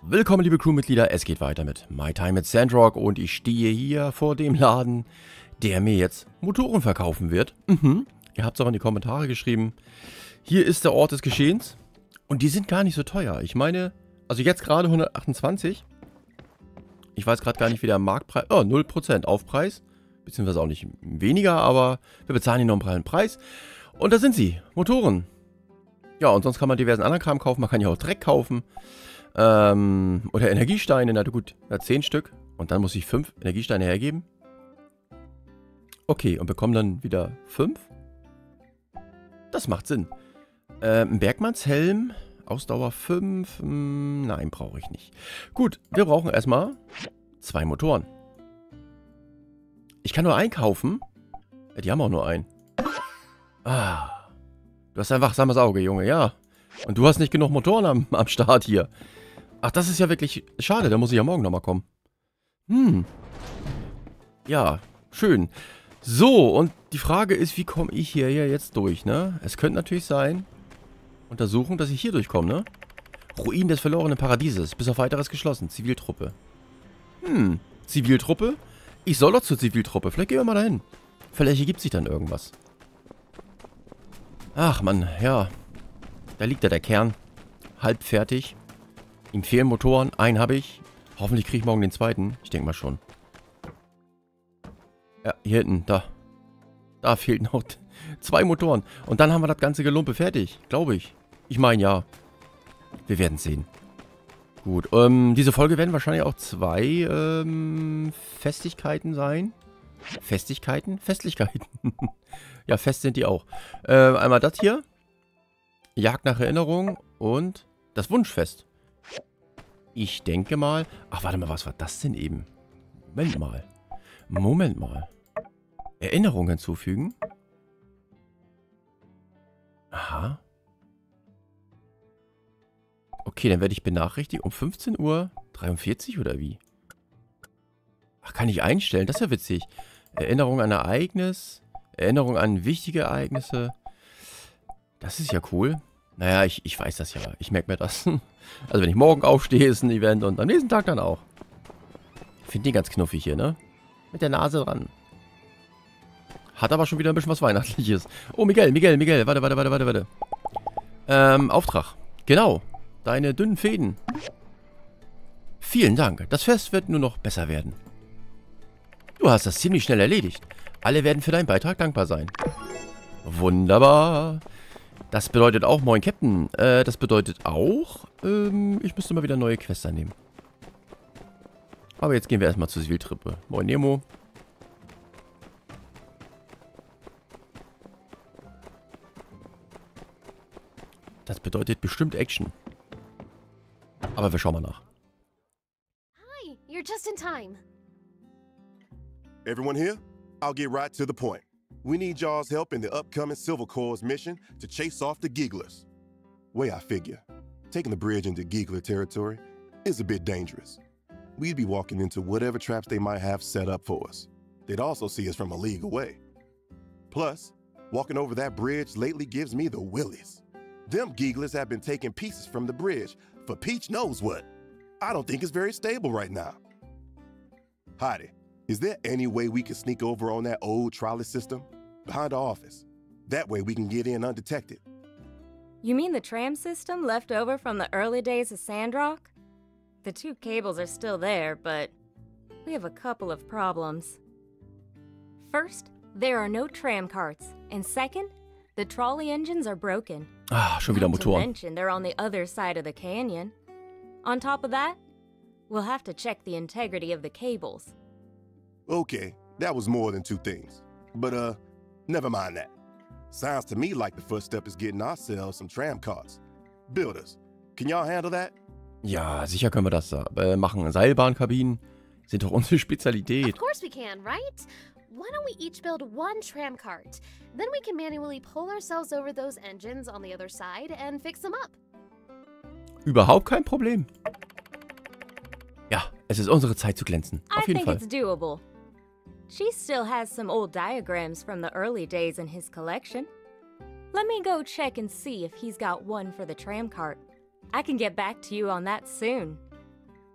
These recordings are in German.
Willkommen, liebe Crewmitglieder, es geht weiter mit My Time mit Sandrock und ich stehe hier vor dem Laden, der mir jetzt Motoren verkaufen wird. Ihr habt es auch in die Kommentare geschrieben. Hier ist der Ort des Geschehens und die sind gar nicht so teuer. Ich meine, also jetzt gerade 128. Ich weiß gerade gar nicht, wie der Marktpreis... Oh, 0% Aufpreis. Beziehungsweise auch nicht weniger, aber wir bezahlen hier noch einen Preis. Und da sind sie, Motoren. Ja, und sonst kann man diversen anderen Kram kaufen. Man kann ja auch Dreck kaufen. Oder Energiesteine. Na gut, 10 Stück. Und dann muss ich 5 Energiesteine hergeben. Okay, und bekomme dann wieder 5. Das macht Sinn. Ein Bergmannshelm. Ausdauer 5. Nein, brauche ich nicht. Gut, wir brauchen erstmal 2 Motoren. Ich kann nur einkaufen. Ja, die haben auch nur einen. Ah. Du hast ein wachsames Auge, Junge, ja. Und du hast nicht genug Motoren am Start hier. Ach, das ist ja wirklich schade. Da muss ich ja morgen nochmal kommen. Ja, schön. So, und die Frage ist, wie komme ich hier jetzt durch, ne? Es könnte natürlich sein, untersuchen, dass ich hier durchkomme, ne? Ruinen des verlorenen Paradieses. Bis auf weiteres geschlossen. Ziviltruppe. Ziviltruppe? Ich soll doch zur Ziviltruppe. Vielleicht gehen wir mal dahin. Vielleicht ergibt sich dann irgendwas. Ach, Mann, ja. Da liegt ja der Kern. Halb fertig. Ihm fehlen Motoren. Einen habe ich. Hoffentlich kriege ich morgen den zweiten. Ich denke mal schon. Ja, hier hinten, da. Da fehlen noch 2 Motoren. Und dann haben wir das ganze Gelumpe fertig. Glaube ich. Ich meine, ja. Wir werden sehen. Gut, diese Folge werden wahrscheinlich auch 2 Festigkeiten sein. Festigkeiten? Festlichkeiten. Ja, fest sind die auch. Einmal das hier. Jagd nach Erinnerung und das Wunschfest. Ich denke mal... Ach, warte mal, was war das denn eben? Moment mal. Erinnerung hinzufügen. Aha. Okay, dann werde ich benachrichtigt um 15:43 Uhr oder wie? Ach, kann ich einstellen? Das ist ja witzig. Erinnerung an Ereignis. Erinnerung an wichtige Ereignisse. Das ist ja cool. Naja, ich weiß das ja. Ich merke mir das. Also wenn ich morgen aufstehe, ist ein Event und am nächsten Tag dann auch. Ich finde die ganz knuffig hier, ne? Mit der Nase dran. Hat aber schon wieder ein bisschen was Weihnachtliches. Oh, Miguel. Warte. Auftrag. Genau. Deine dünnen Fäden. Vielen Dank. Das Fest wird nur noch besser werden. Du hast das ziemlich schnell erledigt. Alle werden für deinen Beitrag dankbar sein. Wunderbar. Das bedeutet auch, moin Captain. Das bedeutet auch, ich müsste mal wieder neue Quests annehmen. Aber jetzt gehen wir erstmal zur Ziviltruppe. Moin Nemo. Das bedeutet bestimmt Action. Aber wir schauen mal nach. Hi, you're just in time. Everyone here? I'll get right to the point. We need y'all's help in the upcoming Civil Corps mission to chase off the Gigglers. Way I figure, taking the bridge into Giggler territory is a bit dangerous. We'd be walking into whatever traps they might have set up for us. They'd also see us from a league away. Plus, walking over that bridge lately gives me the willies. Them Gigglers have been taking pieces from the bridge for Peach knows what. I don't think it's very stable right now. Heidi, is there any way we could sneak over on that old trolley system behind the office? That way we can get in undetected. You mean the tram system left over from the early days of Sandrock? The 2 cables are still there, but we have a couple of problems. First, there are no tram carts, and second, the trolley engines are broken. Ah, schon wieder Not to Motoren. mention, they're on the other side of the canyon. On top of that, we'll have to check the integrity of the cables. Okay, that was more than 2 things. But, never mind that. Sounds to me like the first step is getting ourselves some tram carts. Builders, can y'all handle that? Ja, sicher können wir das machen. Seilbahnkabinen sind doch unsere Spezialität. Of course we can, right? Why don't we each build 1 tram cart? Then we can manually pull ourselves over those engines on the other side and fix them up. Überhaupt kein Problem. Ja, es ist unsere Zeit zu glänzen. Auf I jeden think Fall. it's doable. She still has some old diagrams from the early days in his collection. Let me go check and see if he's got one for the tram cart. I can get back to you on that soon.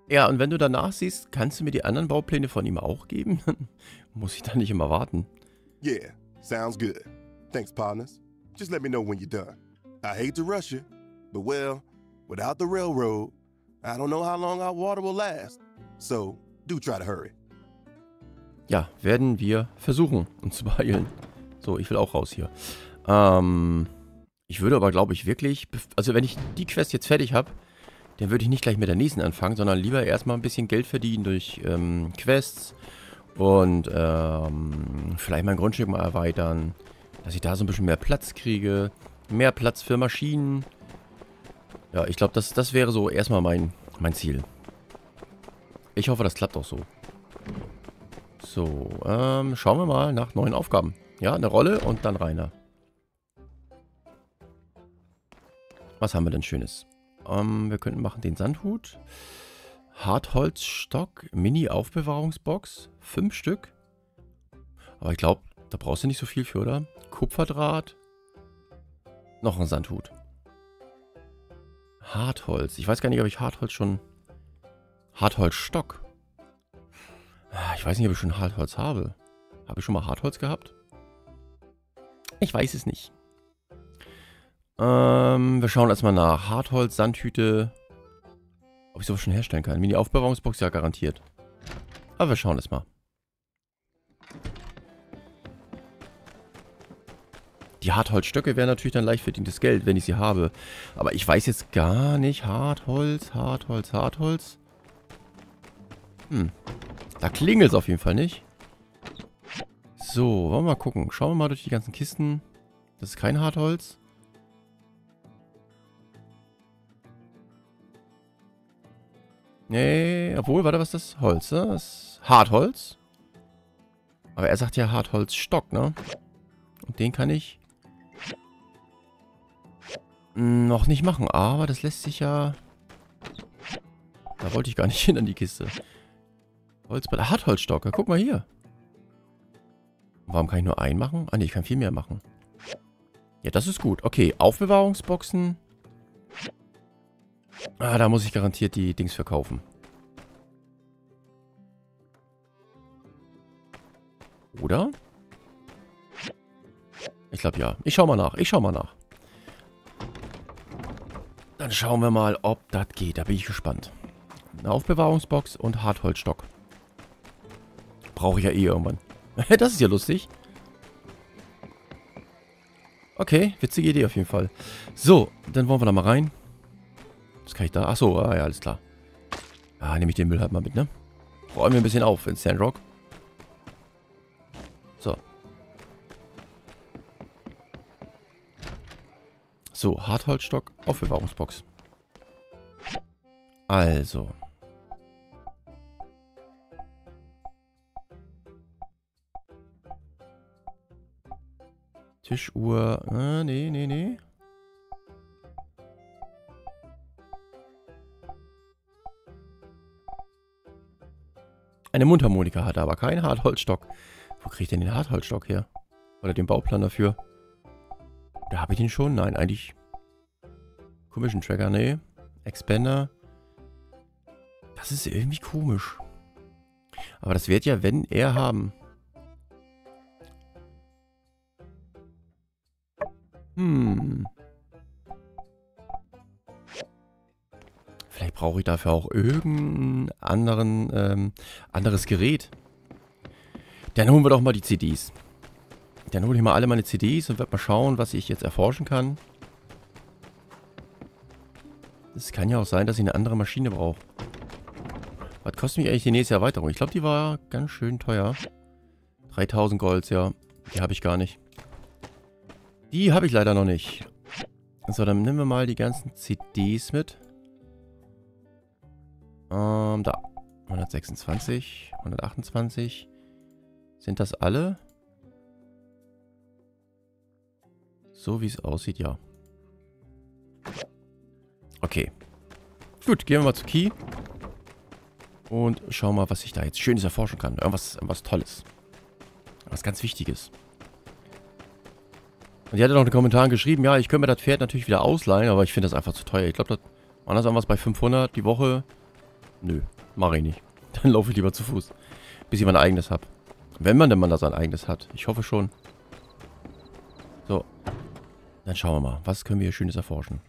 Ja, und wenn du danach siehst, kannst du mir die anderen Baupläne von ihm auch geben? Muss ich da nicht immer warten. Yeah, sounds good. Thanks, partners. Just let me know when you're done. I hate to rush you, but well, without the railroad, I don't know how long our water will last. So, do try to hurry. Ja, werden wir versuchen, uns zu beeilen. So, ich will auch raus hier. Ich würde aber, glaube ich, wirklich... Also, wenn ich die Quest jetzt fertig habe, dann würde ich nicht gleich mit der nächsten anfangen, sondern lieber erstmal ein bisschen Geld verdienen durch Quests und vielleicht mein Grundstück mal erweitern, dass ich da so ein bisschen mehr Platz kriege, mehr Platz für Maschinen. Ja, ich glaube, das wäre so erstmal mein Ziel. Ich hoffe, das klappt auch so. So, schauen wir mal nach neuen Aufgaben. Ja, eine Rolle und dann Rainer. Was haben wir denn Schönes? Wir könnten machen den Sandhut. Hartholzstock, Mini-Aufbewahrungsbox. 5 Stück. Aber ich glaube, da brauchst du nicht so viel für, oder? Kupferdraht. Noch ein Sandhut. Hartholz. Ich weiß gar nicht, ob ich Hartholz schon... Hartholzstock. Ich weiß nicht, ob ich schon Hartholz habe. Habe ich schon mal Hartholz gehabt? Ich weiß es nicht. Wir schauen erstmal nach. Hartholz, Sandhüte. Ob ich sowas schon herstellen kann. Mini-Aufbewahrungsbox, ja garantiert. Aber wir schauen es mal. Die Hartholzstöcke wären natürlich dann leicht verdientes Geld, wenn ich sie habe. Aber ich weiß jetzt gar nicht. Hartholz. Da klingelt es auf jeden Fall nicht. So, wollen wir mal gucken. Schauen wir mal durch die ganzen Kisten. Das ist kein Hartholz. Nee, obwohl, warte, was ist das? Holz, ne? Das ist Hartholz. Aber er sagt ja Hartholzstock, ne? Und den kann ich noch nicht machen. Aber das lässt sich ja... Da wollte ich gar nicht hin an die Kiste. Holzbrett. Hartholzstock, ja, guck mal hier. Warum kann ich nur einen machen? Ah, ne, ich kann viel mehr machen. Ja, das ist gut. Okay, Aufbewahrungsboxen. Ah, da muss ich garantiert die Dings verkaufen. Oder? Ich glaube ja. Ich schau mal nach. Dann schauen wir mal, ob das geht. Da bin ich gespannt. Eine Aufbewahrungsbox und Hartholzstock. Brauche ich ja eh irgendwann. Das ist ja lustig. Okay, witzige Idee auf jeden Fall. So, dann wollen wir da mal rein. Was kann ich da? Achso, ja, alles klar. Ah, nehme ich den Müll halt mal mit, ne? Räumen wir ein bisschen auf in Sandrock. So. So, Hartholzstock, Aufbewahrungsbox. Also. Tischuhr. Nee. Eine Mundharmonika hat er, aber keinen Hartholzstock. Wo kriege ich denn den Hartholzstock her? Oder den Bauplan dafür? Da habe ich den schon? Nein, eigentlich... Commission Tracker, nee. Expander. Das ist irgendwie komisch. Aber das wird ja, wenn er haben. Vielleicht brauche ich dafür auch irgendein anderes Gerät. Dann holen wir doch mal die CDs. Dann hole ich mal alle meine CDs und werde mal schauen, was ich jetzt erforschen kann. Es kann ja auch sein, dass ich eine andere Maschine brauche. Was kostet mich eigentlich die nächste Erweiterung? Ich glaube, die war ganz schön teuer. 3000 Gold, ja. Die habe ich gar nicht. Die habe ich leider noch nicht. So, dann nehmen wir mal die ganzen CDs mit. Da. 126, 128. Sind das alle? So wie es aussieht, ja. Okay. Gut, gehen wir mal zu Key. Und schauen mal, was ich da jetzt Schönes erforschen kann. Irgendwas Tolles. Was ganz Wichtiges. Und die hat ja noch in den Kommentaren geschrieben, ja, ich könnte mir das Pferd natürlich wieder ausleihen, aber ich finde das einfach zu teuer. Ich glaube, das war das irgendwas bei 500 die Woche. Nö. Mache ich nicht. Dann laufe ich lieber zu Fuß. Bis ich mein eigenes habe. Wenn man denn mal sein eigenes hat. Ich hoffe schon. So. Dann schauen wir mal. Was können wir hier Schönes erforschen?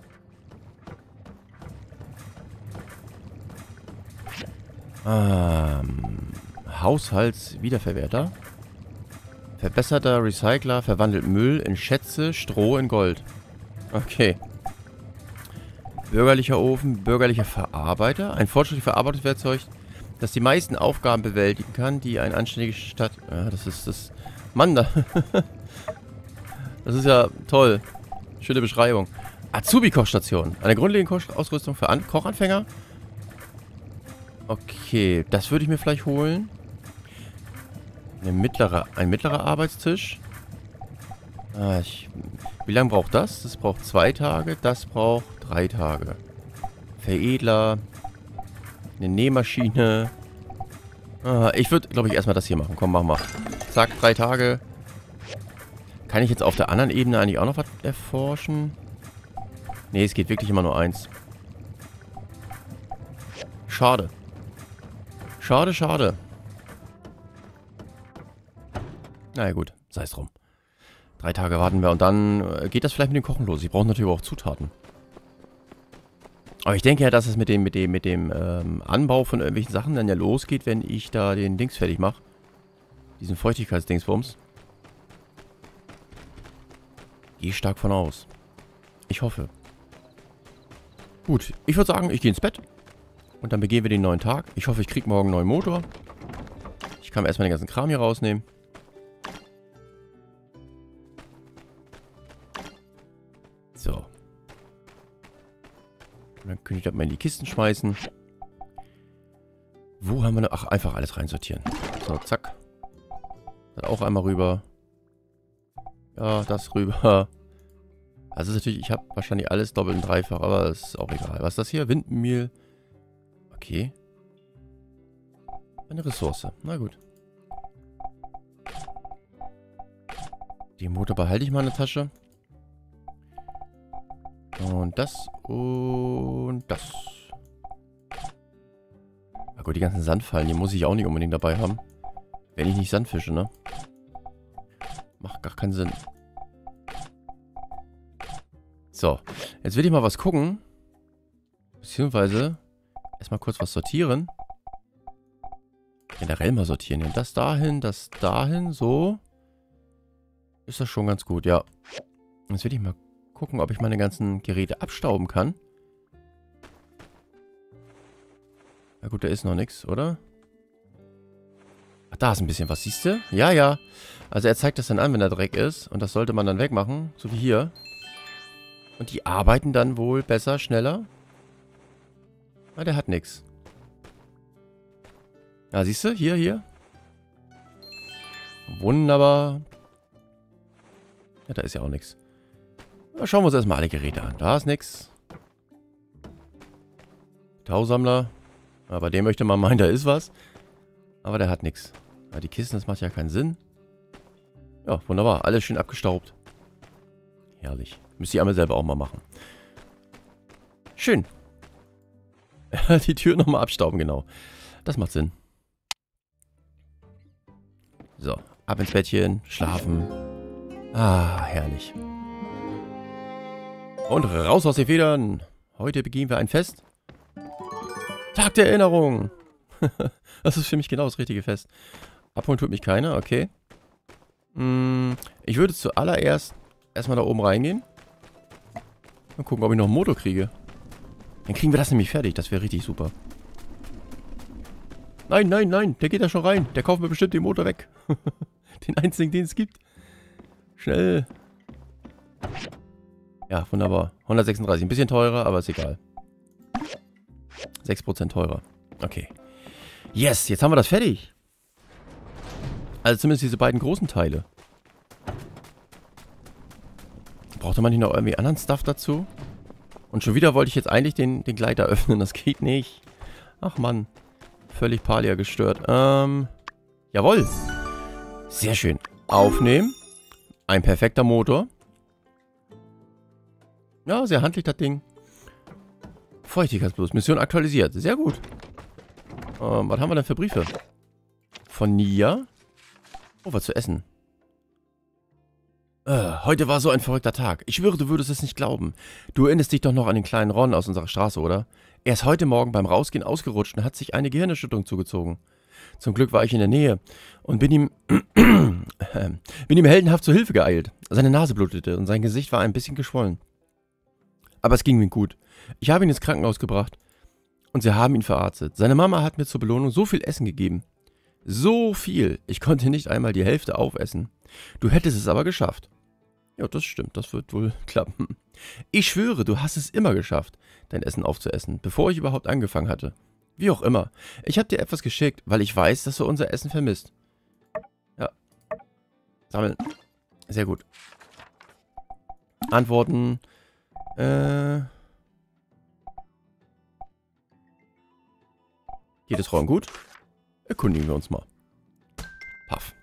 Haushaltswiederverwerter. Verbesserter Recycler verwandelt Müll in Schätze, Stroh in Gold. Okay. Bürgerlicher Ofen, bürgerlicher Verarbeiter. Ein fortschrittliches Verarbeitungswerkzeug, das die meisten Aufgaben bewältigen kann, die ein anständiges Stadt... Ja, das ist das... Mann, da... Das ist ja toll. Schöne Beschreibung. Azubi-Kochstation. Eine grundlegende Kochausrüstung für Kochanfänger. Okay, das würde ich mir vielleicht holen. Ein mittlerer Arbeitstisch. Wie lange braucht das? Das braucht 2 Tage. Das braucht 3 Tage. Veredler. Eine Nähmaschine. Ich würde, glaube ich, erstmal das hier machen. Komm, machen wir. Zack, 3 Tage. Kann ich jetzt auf der anderen Ebene eigentlich auch noch was erforschen? Nee, es geht wirklich immer nur 1. Schade. Schade, schade. Naja gut, sei es drum. 3 Tage warten wir und dann geht das vielleicht mit dem Kochen los. Ich brauche natürlich auch Zutaten. Aber ich denke ja, dass es mit dem Anbau von irgendwelchen Sachen dann ja losgeht, wenn ich da den Dings fertig mache. Diesen Feuchtigkeitsdingsbums. Gehe stark von aus. Ich hoffe. Gut, ich würde sagen, ich gehe ins Bett. Und dann begehen wir den neuen Tag. Ich hoffe, ich kriege morgen einen neuen Motor. Ich kann erstmal den ganzen Kram hier rausnehmen. So. Und dann könnte ich das mal in die Kisten schmeißen. Wo haben wir noch? Ach, einfach alles reinsortieren. So, zack. Dann auch einmal rüber. Ja, das rüber. Also ist natürlich, ich habe wahrscheinlich alles doppelt und dreifach, aber das ist auch egal. Was ist das hier? Windmehl. Okay. Eine Ressource. Na gut. Den Motor behalte ich mal in der Tasche. Und das und das. Na gut, die ganzen Sandfallen, die muss ich auch nicht unbedingt dabei haben. Wenn ich nicht Sand fische, ne? Macht gar keinen Sinn. So, jetzt will ich mal was gucken. Beziehungsweise erstmal kurz was sortieren. Generell mal sortieren. Das dahin, so. Ist das schon ganz gut, ja. Jetzt will ich mal gucken, ob ich meine ganzen Geräte abstauben kann. Na gut, da ist noch nichts, oder? Ach, da ist ein bisschen was, siehst du? Ja, ja. Also er zeigt das dann an, wenn da Dreck ist. Und das sollte man dann wegmachen, so wie hier. Und die arbeiten dann wohl besser, schneller. Ah, der hat nichts. Ja, siehst du? Hier. Wunderbar. Ja, da ist ja auch nichts. Schauen wir uns erstmal alle Geräte an. Da ist nichts. Tausammler. Aber dem möchte man meinen, da ist was. Aber der hat nichts. Ja, die Kisten, das macht ja keinen Sinn. Ja, wunderbar. Alles schön abgestaubt. Herrlich. Müsste ich einmal selber auch mal machen. Schön. Die Tür nochmal abstauben, genau. Das macht Sinn. So, ab ins Bettchen, schlafen. Ah, herrlich. Und raus aus den Federn. Heute begehen wir ein Fest. Tag der Erinnerung. Das ist für mich genau das richtige Fest. Abholen tut mich keiner, okay. Ich würde zuallererst erstmal da oben reingehen. Und gucken, ob ich noch einen Motor kriege. Dann kriegen wir das nämlich fertig. Das wäre richtig super. Nein, der geht da schon rein. Der kauft mir bestimmt den Motor weg. Den einzigen, den es gibt. Schnell. Ja, wunderbar. 136. Ein bisschen teurer, aber ist egal. 6% teurer. Okay. Yes, jetzt haben wir das fertig. Also zumindest diese beiden großen Teile. Brauchte man nicht noch irgendwie anderen Stuff dazu? Und schon wieder wollte ich jetzt eigentlich den Gleiter öffnen. Das geht nicht. Ach Mann. Völlig Palia gestört. Jawohl. Sehr schön. Aufnehmen. Ein perfekter Motor. Ja, sehr handlich das Ding. Feuchtigkeitsblues. Mission aktualisiert. Sehr gut. Was haben wir denn für Briefe? Von Nia? Oh, was zu essen. Heute war so ein verrückter Tag. Ich schwöre, du würdest es nicht glauben. Du erinnerst dich doch noch an den kleinen Ron aus unserer Straße, oder? Er ist heute Morgen beim Rausgehen ausgerutscht und hat sich eine Gehirnerschütterung zugezogen. Zum Glück war ich in der Nähe und bin ihm heldenhaft zur Hilfe geeilt. Seine Nase blutete und sein Gesicht war ein bisschen geschwollen. Aber es ging ihm gut. Ich habe ihn ins Krankenhaus gebracht und sie haben ihn verarztet. Seine Mama hat mir zur Belohnung so viel Essen gegeben. So viel. Ich konnte nicht einmal die Hälfte aufessen. Du hättest es aber geschafft. Ja, das stimmt. Das wird wohl klappen. Ich schwöre, du hast es immer geschafft, dein Essen aufzuessen, bevor ich überhaupt angefangen hatte. Wie auch immer. Ich habe dir etwas geschickt, weil ich weiß, dass du unser Essen vermisst. Ja. Sammeln. Sehr gut. Antworten. Geht es Ron gut? Erkundigen wir uns mal. Paff.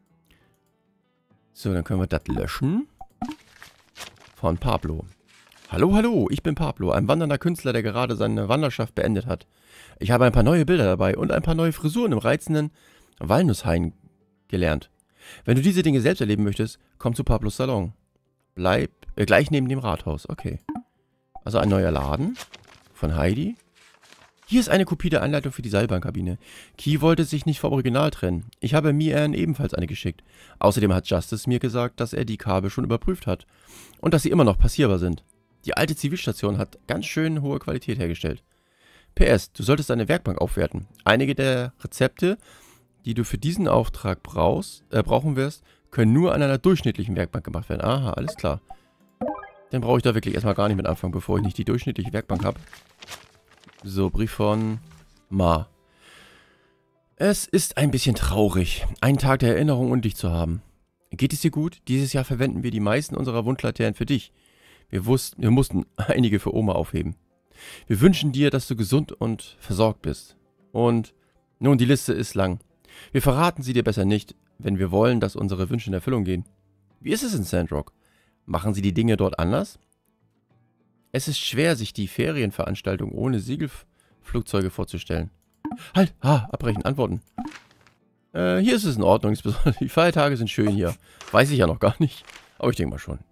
So, dann können wir das löschen. Von Pablo. Hallo, hallo, ich bin Pablo, ein wandernder Künstler, der gerade seine Wanderschaft beendet hat. Ich habe ein paar neue Bilder dabei und ein paar neue Frisuren im reizenden Walnusshain gelernt. Wenn du diese Dinge selbst erleben möchtest, komm zu Pablos Salon. Bleib gleich neben dem Rathaus. Okay. Also ein neuer Laden von Heidi. Hier ist eine Kopie der Anleitung für die Seilbahnkabine. Key wollte sich nicht vom Original trennen. Ich habe Mian ebenfalls eine geschickt. Außerdem hat Justice mir gesagt, dass er die Kabel schon überprüft hat und dass sie immer noch passierbar sind. Die alte Zivilstation hat ganz schön hohe Qualität hergestellt. PS, du solltest deine Werkbank aufwerten. Einige der Rezepte, die du für diesen Auftrag brauchen wirst, können nur an einer durchschnittlichen Werkbank gemacht werden. Aha, alles klar. Dann brauche ich da wirklich erstmal gar nicht mit anfangen, bevor ich nicht die durchschnittliche Werkbank habe. So, Brief von Ma. Es ist ein bisschen traurig, einen Tag der Erinnerung und dich zu haben. Geht es dir gut? Dieses Jahr verwenden wir die meisten unserer Wunschlaternen für dich. Wir mussten einige für Oma aufheben. Wir wünschen dir, dass du gesund und versorgt bist. Und nun, die Liste ist lang. Wir verraten sie dir besser nicht, wenn wir wollen, dass unsere Wünsche in Erfüllung gehen. Wie ist es in Sandrock? Machen sie die Dinge dort anders? Es ist schwer, sich die Ferienveranstaltung ohne Segelflugzeuge vorzustellen. Halt! Abbrechen, antworten. Hier ist es in Ordnung. Die Feiertage sind schön hier. Weiß ich ja noch gar nicht. Aber ich denke mal schon.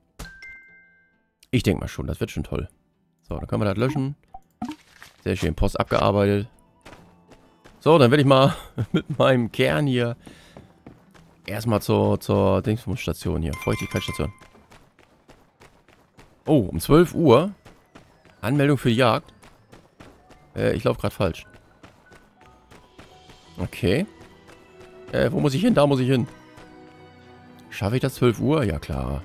Das wird schon toll. So, dann können wir das löschen. Sehr schön, Post abgearbeitet. So, dann werde ich mal mit meinem Kern hier erstmal zur Dingsbums-Station hier. Feuchtigkeitsstation. Oh, um 12 Uhr. Anmeldung für die Jagd. Ich laufe gerade falsch. Okay. Wo muss ich hin? Da muss ich hin. Schaffe ich das 12 Uhr? Ja, klar.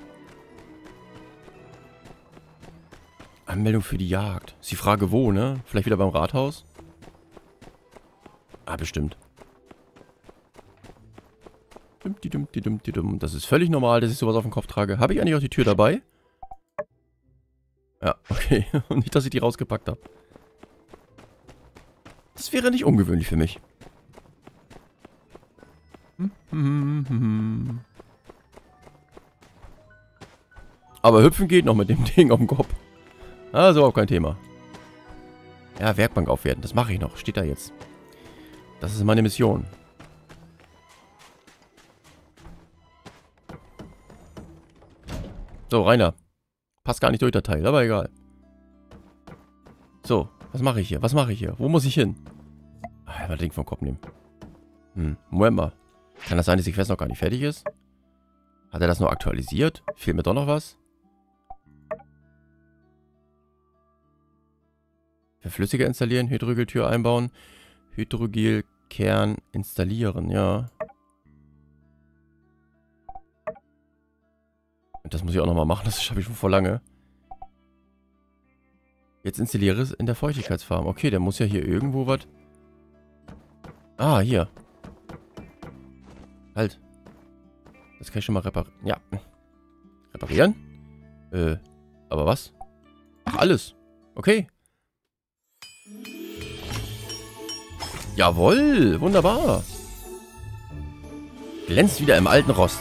Anmeldung für die Jagd. Ist die Frage wo, ne? Vielleicht wieder beim Rathaus? Ah, bestimmt. Das ist völlig normal, dass ich sowas auf dem Kopf trage. Habe ich eigentlich auch die Tür dabei? Ja, okay. Und nicht, dass ich die rausgepackt habe. Das wäre nicht ungewöhnlich für mich. Aber hüpfen geht noch mit dem Ding auf dem Kopf. Also auch kein Thema. Ja, Werkbank aufwerten. Das mache ich noch. Steht da jetzt. Das ist meine Mission. So, Rainer. Passt gar nicht durch der Teil, aber egal. So, was mache ich hier? Wo muss ich hin? Ah, das Ding vom Kopf nehmen. Moment mal. Kann das sein, dass die Quest noch gar nicht fertig ist? Hat er das nur aktualisiert? Fehlt mir doch noch was? Verflüssiger installieren, Hydrogeltür einbauen, Hydrogelkern installieren, ja. Das muss ich auch nochmal machen, das schaffe ich schon vor lange. Jetzt installiere es in der Feuchtigkeitsfarm. Okay, der muss ja hier irgendwo was... Ah, hier. Halt. Das kann ich schon mal reparieren. Ja. Reparieren? Aber was? Ach, alles. Okay. Jawohl, wunderbar. Glänzt wieder im alten Rost.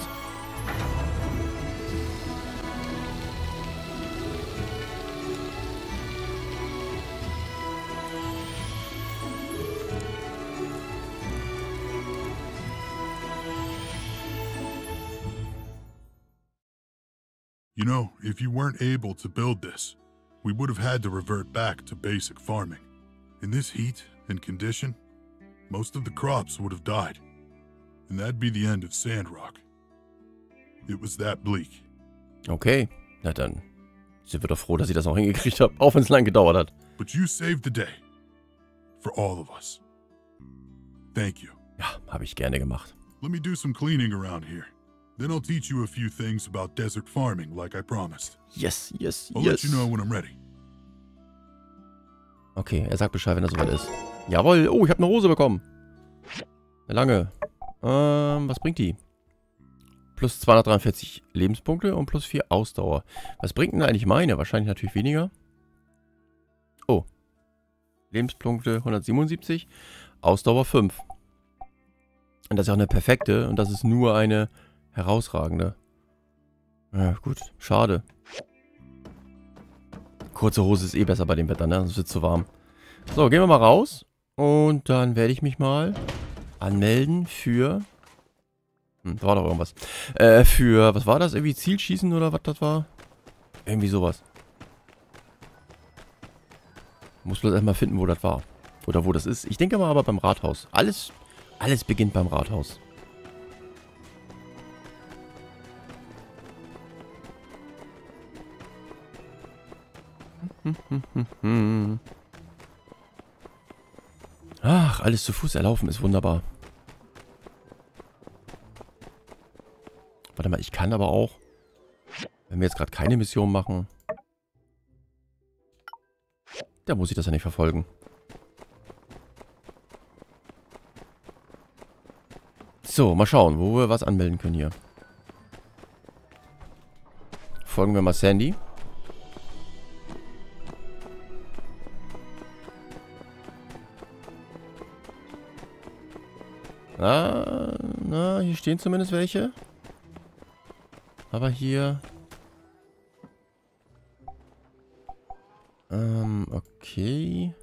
You know, if you weren't able to build this, we would have had to revert back to basic farming. In this heat and condition, most of the crops would have died, and that'd be the end of Sandrock. It was that bleak. Okay, na dann sind wir doch froh, dass ich das auch hingekriegt habe, auch wenn es lang gedauert hat. But you saved the day. For all of us. Thank you. Ja, habe ich gerne gemacht. Let me do some cleaning around here. Then I'll teach you a few things about desert farming like I promised. Yes, yes, I'll let you know when I'm ready. Okay, er sagt Bescheid, wenn er soweit ist. Jawohl. Oh, ich habe eine Rose bekommen. Eine lange. Was bringt die? Plus 243 Lebenspunkte und plus 4 Ausdauer. Was bringt denn eigentlich meine? Wahrscheinlich natürlich weniger. Oh. Lebenspunkte 177. Ausdauer 5. Und das ist auch eine perfekte. Und das ist nur eine herausragende. Ja, gut. Schade. Kurze Hose ist eh besser bei dem Wetter, ne? Es wird zu warm. So, gehen wir mal raus. Und dann werde ich mich mal anmelden für... da war doch irgendwas. Für, was war das? Irgendwie Zielschießen oder was das war? Irgendwie sowas. Muss bloß erstmal finden, wo das war. Oder wo das ist. Ich denke mal aber beim Rathaus. Alles beginnt beim Rathaus. Ach, alles zu Fuß erlaufen ist wunderbar. Warte mal, ich kann aber auch, wenn wir jetzt gerade keine Mission machen, da muss ich das ja nicht verfolgen. So, mal schauen, wo wir was anmelden können hier. Folgen wir mal Sandy. Na, hier stehen zumindest welche. Aber hier... okay.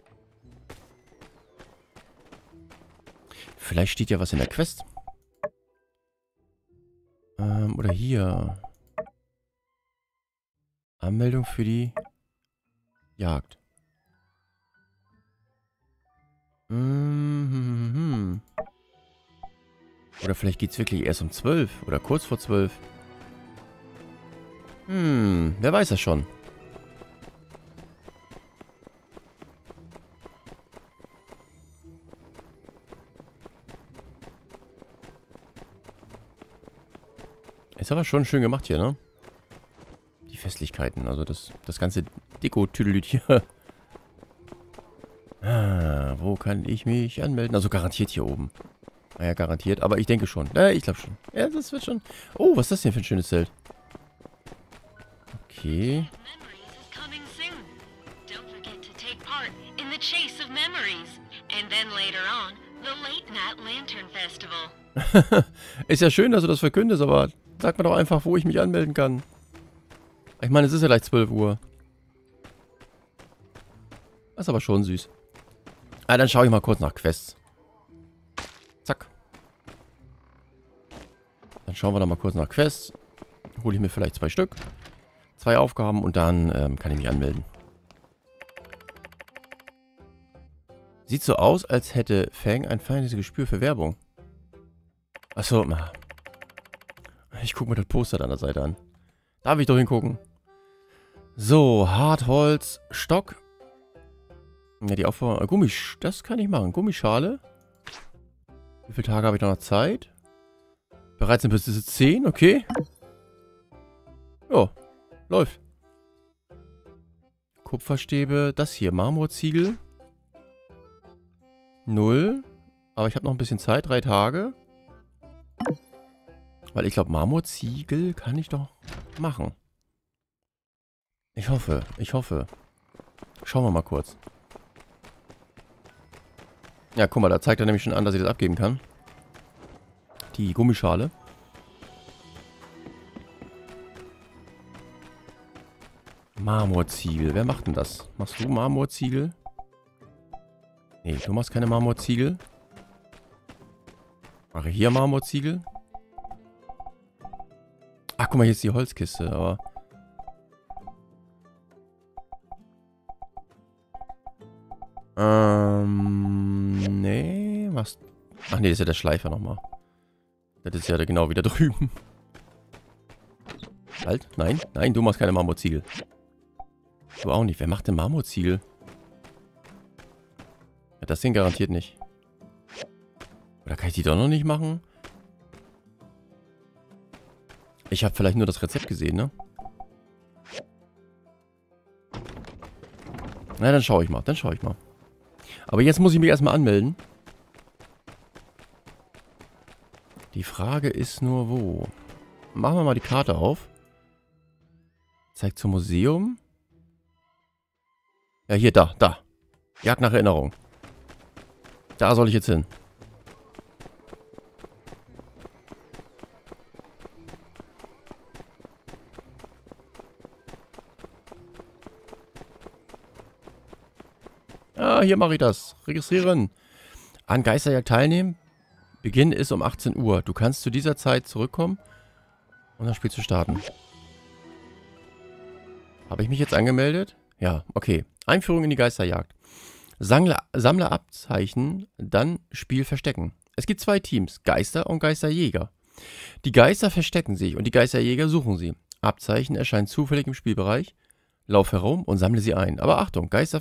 Vielleicht steht ja was in der Quest. Oder hier. Anmeldung für die Jagd. Oder vielleicht geht es wirklich erst um 12 oder kurz vor 12. Wer weiß das schon. Ist aber schon schön gemacht hier, ne? Die Festlichkeiten, also das ganze Deko-Tüdelüt hier. Wo kann ich mich anmelden? Also garantiert hier oben. Naja, garantiert, aber ich denke schon. Ich glaube schon. Ja, das wird schon... Oh, was ist das denn für ein schönes Zelt? Okay. Ist ja schön, dass du das verkündest, aber sag mir doch einfach, wo ich mich anmelden kann. Ich meine, es ist ja gleich 12 Uhr. Das ist aber schon süß. Dann schaue ich mal kurz nach Quests. Zack. Dann schauen wir da mal kurz nach Quests. Hole ich mir vielleicht 2 Stück. 2 Aufgaben und dann kann ich mich anmelden. Sieht so aus, als hätte Fang ein feines Gespür für Werbung. Achso. Ich gucke mir das Poster an der Seite an. Darf ich doch hingucken. So, Hartholz, Stock. Ja, die Aufforderung. Gummisch, das kann ich machen. Gummischale. Wie viele Tage habe ich noch Zeit? Bereits sind bis 10, okay. Jo, läuft. Kupferstäbe, das hier, Marmorziegel. 0. Aber ich habe noch ein bisschen Zeit, 3 Tage. Weil ich glaube, Marmorziegel kann ich doch machen. Ich hoffe, Schauen wir mal kurz. Ja, guck mal, da zeigt er nämlich schon an, dass ich das abgeben kann. Die Gummischale. Marmorziegel. Wer macht denn das? Machst du Marmorziegel? Nee, du machst keine Marmorziegel. Mache hier Marmorziegel. Ach, guck mal, hier ist die Holzkiste, aber... Ach nee, das ist ja der Schleifer nochmal. Das ist ja genau wieder drüben. Halt, nein, nein, du machst keine Marmorziegel. Du auch nicht. Wer macht denn Marmorziegel? Ja, das Ding garantiert nicht. Oder kann ich die doch noch nicht machen? Ich habe vielleicht nur das Rezept gesehen, ne? Na, dann schaue ich mal. Dann schaue ich mal. Aber jetzt muss ich mich erstmal anmelden. Die Frage ist nur, wo? Machen wir mal die Karte auf. Zeigt zum Museum. Ja, hier, da. Jagd nach Erinnerung. Da soll ich jetzt hin. Ah, hier mache ich das. Registrieren. An Geisterjagd teilnehmen. Beginn ist um 18 Uhr. Du kannst zu dieser Zeit zurückkommen, um das Spiel zu starten. Habe ich mich jetzt angemeldet? Ja, okay. Einführung in die Geisterjagd. Sammle Abzeichen, dann Spiel verstecken. Es gibt 2 Teams, Geister und Geisterjäger. Die Geister verstecken sich und die Geisterjäger suchen sie. Abzeichen erscheinen zufällig im Spielbereich. Lauf herum und sammle sie ein. Aber Achtung, Geister,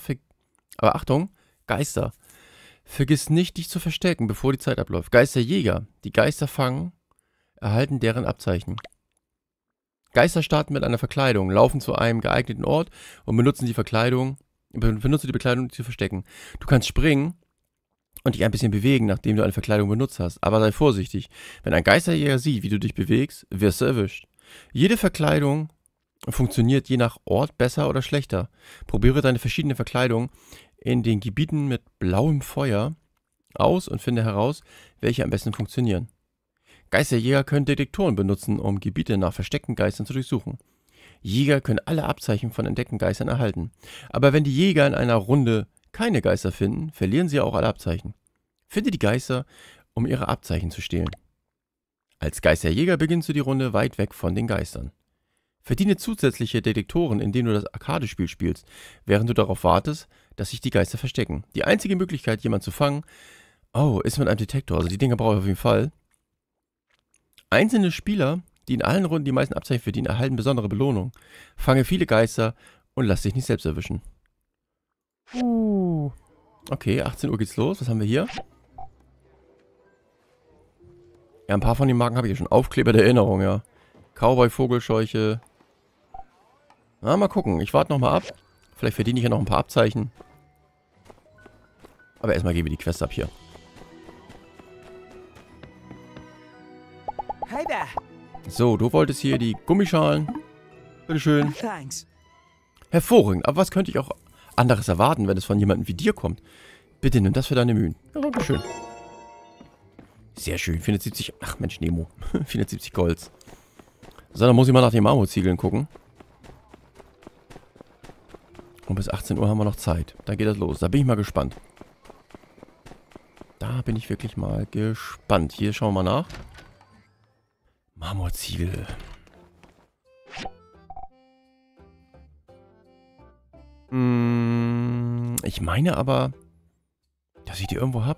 vergiss nicht, dich zu verstecken, bevor die Zeit abläuft. Geisterjäger, die Geister fangen, erhalten deren Abzeichen. Geister starten mit einer Verkleidung, laufen zu einem geeigneten Ort und benutze die Bekleidung, um dich zu verstecken. Du kannst springen und dich ein bisschen bewegen, nachdem du eine Verkleidung benutzt hast. Aber sei vorsichtig. Wenn ein Geisterjäger sieht, wie du dich bewegst, wirst du erwischt. Jede Verkleidung funktioniert je nach Ort besser oder schlechter. Probiere deine verschiedenen Verkleidungen in den Gebieten mit blauem Feuer aus und finde heraus, welche am besten funktionieren. Geisterjäger können Detektoren benutzen, um Gebiete nach versteckten Geistern zu durchsuchen. Jäger können alle Abzeichen von entdeckten Geistern erhalten. Aber wenn die Jäger in einer Runde keine Geister finden, verlieren sie auch alle Abzeichen. Finde die Geister, um ihre Abzeichen zu stehlen. Als Geisterjäger beginnst du die Runde weit weg von den Geistern. Verdiene zusätzliche Detektoren, indem du das Arcade-Spiel spielst, während du darauf wartest, dass sich die Geister verstecken. Die einzige Möglichkeit, jemanden zu fangen, ist mit einem Detektor. Also die Dinger brauche ich auf jeden Fall. Einzelne Spieler, die in allen Runden die meisten Abzeichen verdienen, erhalten besondere Belohnung. Fange viele Geister und lass dich nicht selbst erwischen. Okay, 18 Uhr geht's los. Was haben wir hier? Ja, ein paar von den Marken habe ich ja schon. Aufkleber der Erinnerung, ja. Cowboy, Vogelscheuche. Na, mal gucken. Ich warte nochmal ab. Vielleicht verdiene ich ja noch ein paar Abzeichen. Aber erstmal geben wir die Quest ab hier. Hey there. So, du wolltest hier die Gummischalen. Bitteschön. Thanks. Hervorragend. Aber was könnte ich auch anderes erwarten, wenn es von jemandem wie dir kommt? Bitte nimm das für deine Mühen. Ja, bitteschön. Sehr schön. 470. Ach Mensch, Nemo. 470 Golds. So, dann muss ich mal nach den Marmorziegeln gucken. Und bis 18 Uhr haben wir noch Zeit. Da geht das los. Da bin ich mal gespannt. Da bin ich wirklich mal gespannt. Hier schauen wir mal nach. Marmorziegel. Ich meine aber, dass ich die irgendwo habe.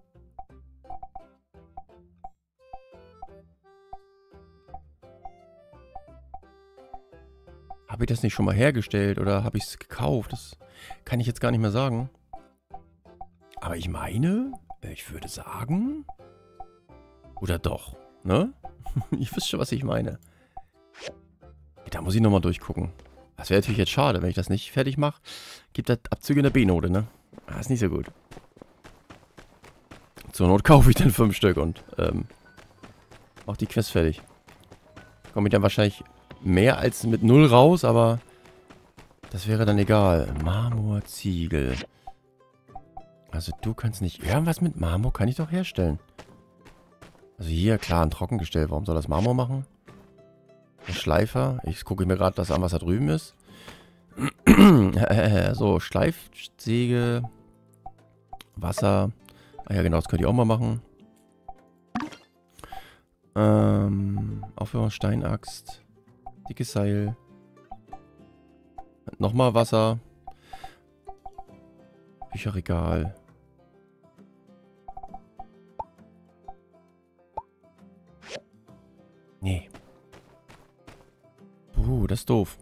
Habe ich das nicht schon mal hergestellt oder habe ich es gekauft? Das kann ich jetzt gar nicht mehr sagen. Aber ich meine, ich würde sagen... Oder doch, ne? Ich wüsste schon, was ich meine. Da muss ich nochmal durchgucken. Das wäre natürlich jetzt schade, wenn ich das nicht fertig mache. Gibt das Abzüge in der B-Note, ne? Ah, ist nicht so gut. Zur Not kaufe ich dann 5 Stück und mach die Quest fertig. Komme ich dann wahrscheinlich mehr als mit 0 raus, aber das wäre dann egal. Marmorziegel. Also du kannst nicht... Irgendwas mit Marmor kann ich doch herstellen. Also hier, klar, ein Trockengestell. Warum soll das Marmor machen? Der Schleifer. Ich gucke mir gerade das an, was da drüben ist. So, Schleifsäge. Wasser. Ah ja, genau, das könnt ihr auch mal machen. Aufhörung, Steinaxt. Dickes Seil. Nochmal Wasser. Bücherregal. das ist doof.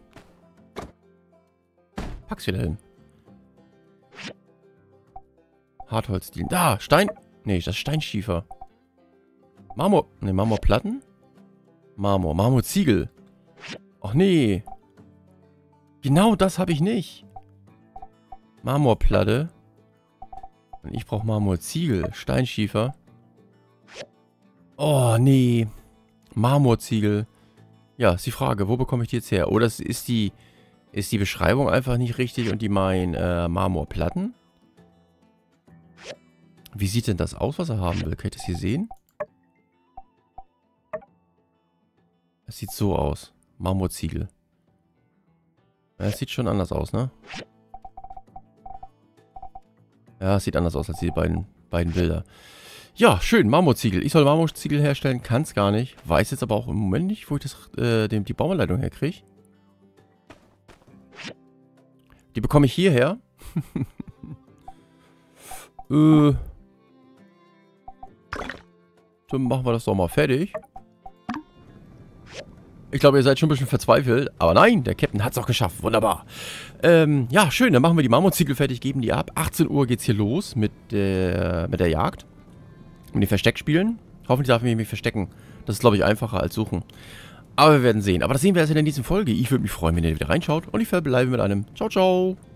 Pack's wieder hin. Hartholzdielen. Da, Stein. Nee, das ist Steinschiefer. Marmor. Ne, Marmorplatten? Marmorziegel. Ach nee. Genau das habe ich nicht. Marmorplatte. Und ich brauche Marmorziegel. Steinschiefer. Oh, nee. Marmorziegel. Ja, ist die Frage, wo bekomme ich die jetzt her? Oder ist die Beschreibung einfach nicht richtig und die meinen Marmorplatten? Wie sieht denn das aus, was er haben will? Kann ich das hier sehen? Es sieht so aus. Marmorziegel. Ja, es sieht schon anders aus, ne? Ja, es sieht anders aus als die beiden Bilder. Ja, schön, Marmorziegel. Ich soll Marmorziegel herstellen, kann es gar nicht. Weiß jetzt aber auch im Moment nicht, wo ich die Bauanleitung herkriege. Die bekomme ich hierher. Dann machen wir das doch mal fertig. Ich glaube, ihr seid schon ein bisschen verzweifelt. Aber nein, der Captain hat es auch geschafft. Wunderbar. Ja, schön. Dann machen wir die Marmorziegel fertig, geben die ab. 18 Uhr geht's hier los mit der Jagd. Und die Versteckspielen. Hoffentlich darf ich mich verstecken. Das ist, glaube ich, einfacher als suchen. Aber wir werden sehen. Aber das sehen wir erst in der nächsten Folge. Ich würde mich freuen, wenn ihr wieder reinschaut. Und ich verbleibe mit einem Ciao, ciao.